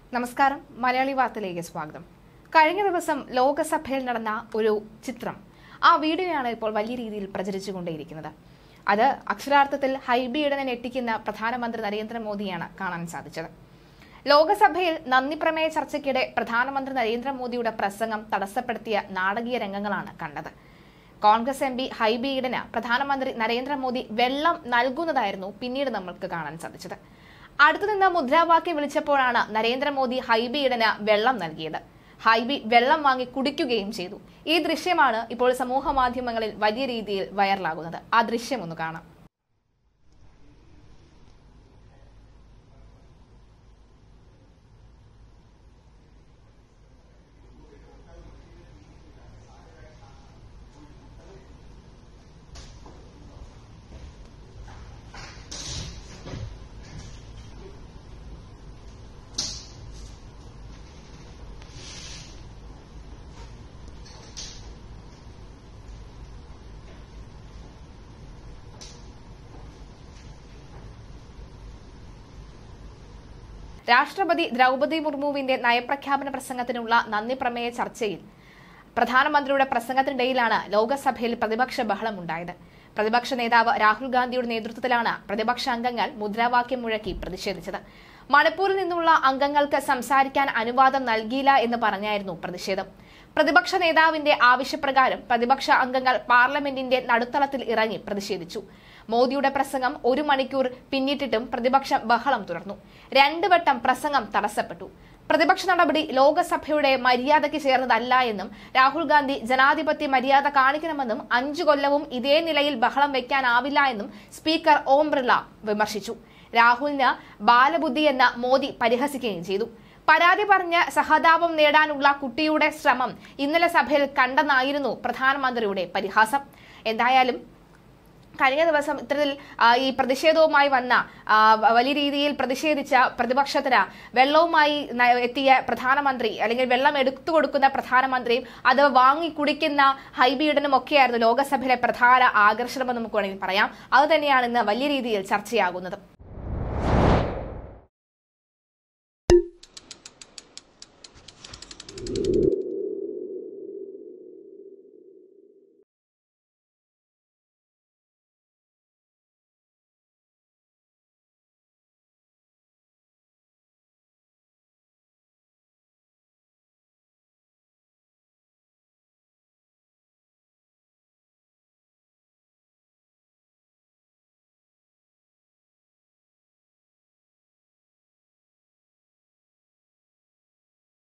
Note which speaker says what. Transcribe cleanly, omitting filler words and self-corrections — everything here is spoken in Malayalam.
Speaker 1: നമസ്കാരം. മലയാളി വാർത്തയിലേക്ക് സ്വാഗതം. കഴിഞ്ഞ ദിവസം ലോകസഭയിൽ നടന്ന ഒരു ചിത്രം, ആ വീഡിയോയാണ് ഇപ്പോൾ വലിയ രീതിയിൽ പ്രചരിച്ചുകൊണ്ടേയിരിക്കുന്നത്. അത് അക്ഷരാർത്ഥത്തിൽ ഹൈബി ഈഡനെ ഞെട്ടിക്കുന്ന പ്രധാനമന്ത്രി നരേന്ദ്രമോദിയാണ് കാണാൻ സാധിച്ചത്. ലോകസഭയിൽ നന്ദിപ്രമേയ ചർച്ചയ്ക്കിടെ പ്രധാനമന്ത്രി നരേന്ദ്രമോദിയുടെ പ്രസംഗം തടസ്സപ്പെടുത്തിയ നാടകീയ രംഗങ്ങളാണ് കണ്ടത്. Congress M P Hibi Eden പ്രധാനമന്ത്രി നരേന്ദ്രമോദി വെള്ളം നൽകുന്നതായിരുന്നു പിന്നീട് നമ്മൾക്ക് കാണാൻ സാധിച്ചത്. അടുത്തുനിന്ന് മുദ്രാവാക്യം വിളിച്ചപ്പോഴാണ് നരേന്ദ്രമോദി ഹൈബി ഈഡന് വെള്ളം നൽകിയത്. ഹൈബി വെള്ളം വാങ്ങി കുടിക്കുകയും ചെയ്തു. ഈ ദൃശ്യമാണ് ഇപ്പോൾ സമൂഹ മാധ്യമങ്ങളിൽ വലിയ രീതിയിൽ വൈറലാകുന്നത്. ആ ദൃശ്യം ഒന്ന് കാണാം. രാഷ്ട്രപതി ദ്രൗപദി മുർമുവിന്റെ നയപ്രഖ്യാപന പ്രസംഗത്തിനുള്ള നന്ദി പ്രമേയ ചർച്ചയിൽ പ്രധാനമന്ത്രിയുടെ പ്രസംഗത്തിനിടയിലാണ് ലോകസഭയിൽ പ്രതിപക്ഷ ബഹളം ഉണ്ടായത്. പ്രതിപക്ഷ നേതാവ് രാഹുൽ ഗാന്ധിയുടെ നേതൃത്വത്തിലാണ് പ്രതിപക്ഷ അംഗങ്ങൾ മുദ്രാവാക്യം മുഴക്കി പ്രതിഷേധിച്ചത്. മണിപ്പൂരിൽ നിന്നുള്ള അംഗങ്ങൾക്ക് സംസാരിക്കാൻ അനുവാദം നൽകിയില്ല എന്ന് പറഞ്ഞായിരുന്നു പ്രതിഷേധം. പ്രതിപക്ഷ നേതാവിന്റെ ആവശ്യപ്രകാരം പ്രതിപക്ഷ അംഗങ്ങൾ പാർലമെന്റിന്റെ നടുത്തളത്തിൽ ഇറങ്ങി പ്രതിഷേധിച്ചു. മോദിയുടെ പ്രസംഗം 1 മണിക്കൂർ പിന്നിട്ടിട്ടും പ്രതിപക്ഷം ബഹളം തുടർന്നു. 2 വട്ടം പ്രസംഗം തടസ്സപ്പെട്ടു. പ്രതിപക്ഷ നടപടി ലോകസഭയുടെ മര്യാദയ്ക്ക് ചേർന്നതല്ല എന്നും രാഹുൽ ഗാന്ധി ജനാധിപത്യ മര്യാദ കാണിക്കണമെന്നും 5 കൊല്ലവും ഇതേ നിലയിൽ ബഹളം വെക്കാനാവില്ല എന്നും സ്പീക്കർ ഓം ബിർള വിമർശിച്ചു. രാഹുലിന് ബാലബുദ്ധി എന്ന മോദി പരിഹസിക്കുകയും ചെയ്തു. പരാതി പറഞ്ഞ് സഹതാപം നേടാനുള്ള കുട്ടിയുടെ ശ്രമം ഇന്നലെ സഭയിൽ കണ്ടെന്നായിരുന്നു പ്രധാനമന്ത്രിയുടെ പരിഹാസം. എന്തായാലും കഴിഞ്ഞ ദിവസം ഇത്തരത്തിൽ ഈ പ്രതിഷേധവുമായി വന്ന വലിയ രീതിയിൽ പ്രതിഷേധിച്ച പ്രതിപക്ഷത്തിന് വെള്ളവുമായി എത്തിയ പ്രധാനമന്ത്രി, അല്ലെങ്കിൽ വെള്ളം എടുത്തു കൊടുക്കുന്ന പ്രധാനമന്ത്രിയും അത് വാങ്ങി കുടിക്കുന്ന ഹൈബി ഈഡനും ഒക്കെയായിരുന്നു ലോകസഭയിലെ പ്രധാന ആകർഷണമെന്ന് നമുക്ക് വേണമെങ്കിൽ പറയാം. അത് തന്നെയാണ് ഇന്ന് വലിയ രീതിയിൽ ചർച്ചയാകുന്നത്.